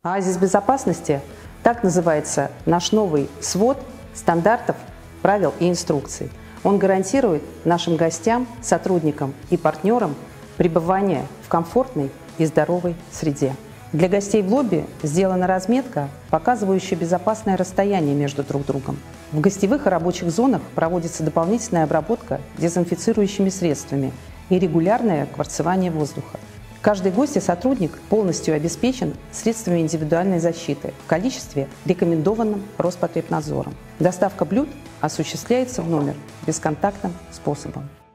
Оазис безопасности – так называется наш новый свод стандартов, правил и инструкций. Он гарантирует нашим гостям, сотрудникам и партнерам пребывание в комфортной и здоровой среде. Для гостей в лобби сделана разметка, показывающая безопасное расстояние между друг другом. В гостевых и рабочих зонах проводится дополнительная обработка дезинфицирующими средствами и регулярное кварцевание воздуха. Каждый гость и сотрудник полностью обеспечен средствами индивидуальной защиты в количестве, рекомендованном Роспотребнадзором. Доставка блюд осуществляется в номер бесконтактным способом.